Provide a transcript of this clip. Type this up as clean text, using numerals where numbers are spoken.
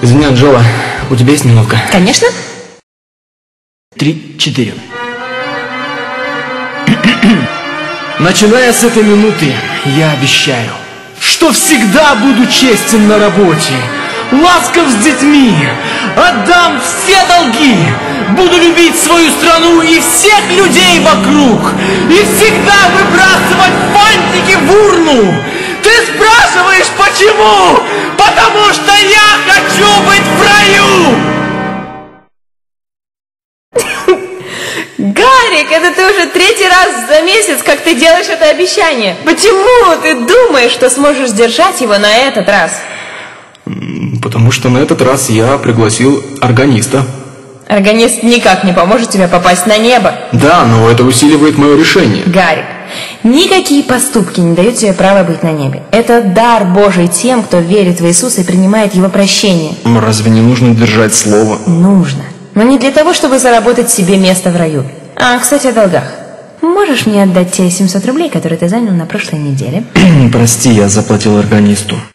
Извини, Анжела, у тебя есть минутка? Конечно. 3, 4. Начиная с этой минуты, я обещаю, что всегда буду честен на работе, ласков с детьми, отдам все долги, буду любить свою страну и всех людей вокруг, и всегда выбрасывать фантики в урну. Ты спрашиваешь, почему? Потому что я хочу быть в раю! Гарик, это ты уже 3-й раз за месяц, как ты делаешь это обещание. Почему ты думаешь, что сможешь сдержать его на этот раз? Потому что на этот раз я пригласил органиста. Органист никак не поможет тебе попасть на небо. Да, но это усиливает мое решение. Гарик, никакие поступки не дают тебе права быть на небе. Это дар Божий тем, кто верит в Иисуса и принимает Его прощение. Разве не нужно держать слово? Нужно. Но не для того, чтобы заработать себе место в раю. А, кстати, о долгах. Можешь мне отдать те 700 рублей, которые ты занял на прошлой неделе? Прости, я заплатил органисту.